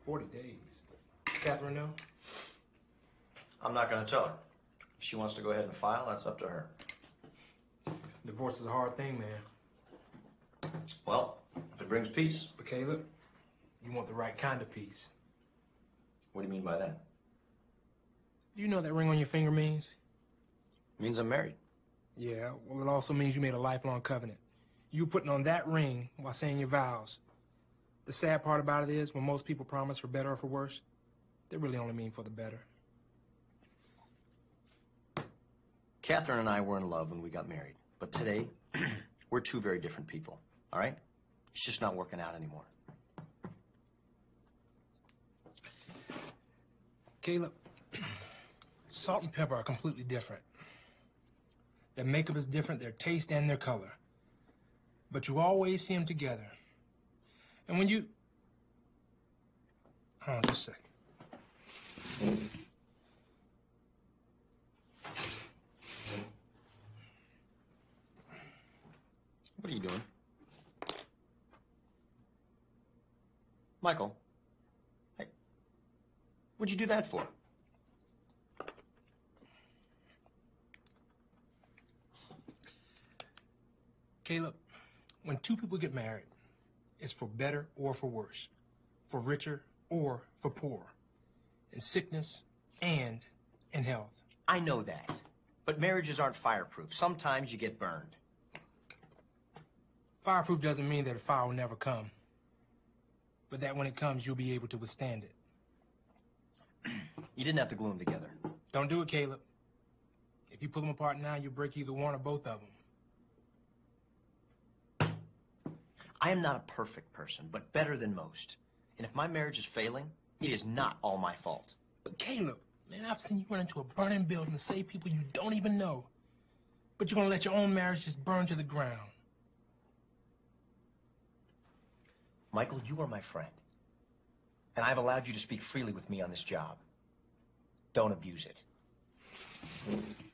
40 days. Catherine, no? I'm not going to tell her. If she wants to go ahead and file, that's up to her. Divorce is a hard thing, man. Well, if it brings peace. But Caleb, you want the right kind of peace. What do you mean by that? Do you know what that ring on your finger means? It means I'm married. Yeah, well, it also means you made a lifelong covenant. You putting on that ring while saying your vows. The sad part about it is, when most people promise for better or for worse, they really only mean for the better. Catherine and I were in love when we got married. But today, we're two very different people, all right? It's just not working out anymore. Caleb, salt and pepper are completely different. Their makeup is different, their taste and their color. But you always see them together. And when you... Hold on just a second. What are you doing? Michael. Hey. What'd you do that for? Caleb, when two people get married, it's for better or for worse, for richer or for poor, in sickness and in health. I know that, but marriages aren't fireproof. Sometimes you get burned. Fireproof doesn't mean that a fire will never come, but that when it comes, you'll be able to withstand it. You didn't have to glue them together. Don't do it, Caleb. If you pull them apart now, you'll break either one or both of them. I am not a perfect person, but better than most. And if my marriage is failing, it is not all my fault. But Caleb, man, I've seen you run into a burning building to save people you don't even know. But you're gonna let your own marriage just burn to the ground. Michael, you are my friend. And I've allowed you to speak freely with me on this job. Don't abuse it.